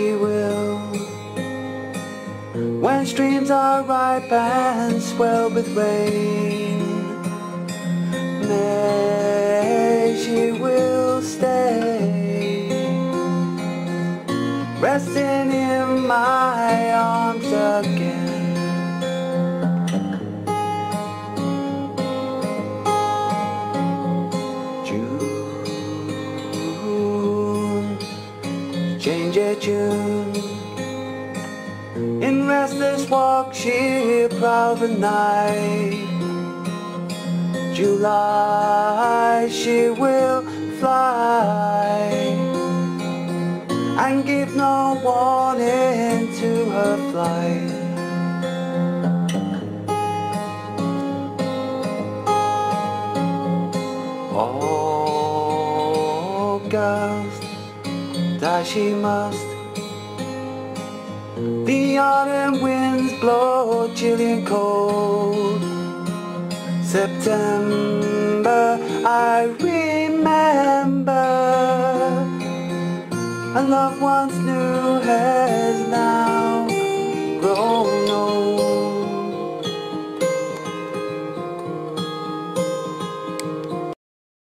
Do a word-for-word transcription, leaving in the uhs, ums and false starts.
she will. When streams are ripe and swell with rain, nay, she will stay, resting in my arms again. June, change it June. In restless walk she proud the night. July she will fly and give no warning to her flight. August, die she must. The autumn winds blow chilly and cold. September I remember, a love once new has now grown old.